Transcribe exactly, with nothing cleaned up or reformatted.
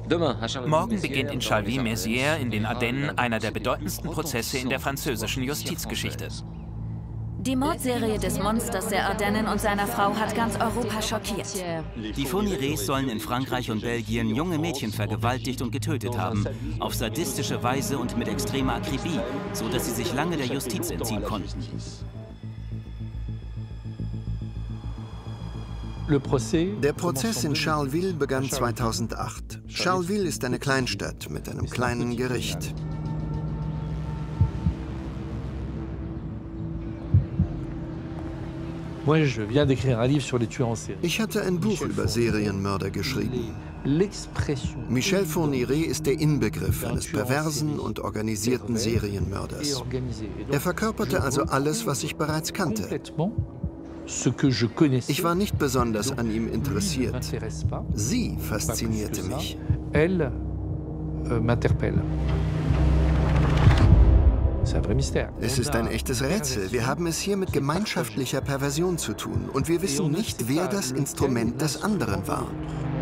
Morgen beginnt in Chalvis-Mézières in den Ardennen einer der bedeutendsten Prozesse in der französischen Justizgeschichte. Die Mordserie des Monsters der Ardennen und seiner Frau hat ganz Europa schockiert. Die Fourniret sollen in Frankreich und Belgien junge Mädchen vergewaltigt und getötet haben, auf sadistische Weise und mit extremer Akribie, so dass sie sich lange der Justiz entziehen konnten. Der Prozess in Charleville begann zweitausendacht. Charleville ist eine Kleinstadt mit einem kleinen Gericht. Ich hatte ein Buch über Serienmörder geschrieben. Michel Fourniret ist der Inbegriff eines perversen und organisierten Serienmörders. Er verkörperte also alles, was ich bereits kannte. Ich war nicht besonders an ihm interessiert. Sie faszinierte mich. Es ist ein echtes Rätsel. Wir haben es hier mit gemeinschaftlicher Perversion zu tun und wir wissen nicht, wer das Instrument des anderen war.